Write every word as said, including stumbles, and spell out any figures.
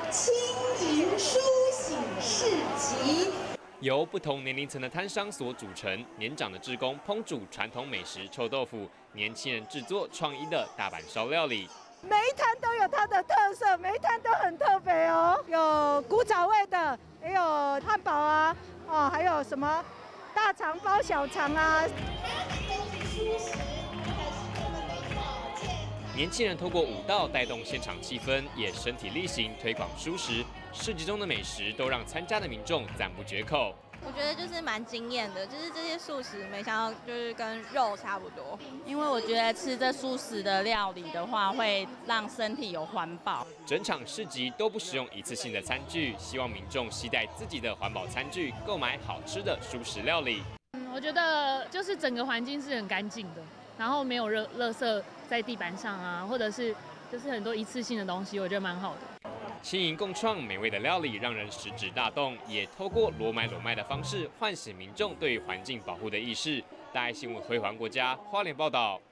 轻盈梳洗市集。 由不同年龄层的摊商所组成，年长的志工烹煮传统美食臭豆腐，年轻人制作创意的大阪烧料理。 每一摊都有它的特色，每一摊都很特别哦，有古早味的，也有汉堡啊，哦，还有什么大肠包小肠啊。 年轻人透过舞蹈带动现场气氛，也身体力行推广蔬食。市集中的美食都让参加的民众赞不绝口。 我觉得就是蛮惊艳的，就是这些素食没想到就是跟肉差不多。 因为我觉得吃这素食的料理的话，会让身体有环保。 整场市集都不使用一次性的餐具，希望民众携带自己的环保餐具，购买好吃的蔬食料理。 嗯，我觉得就是整个环境是很干净的。 然后没有热垃圾在地板上啊，或者是就是很多一次性的东西，我觉得蛮好的。 轻盈共创美味的料理，让人食指大动，也透过裸买裸卖的方式，唤醒民众对环境保护的意识。大爱新闻回环国家花莲报道。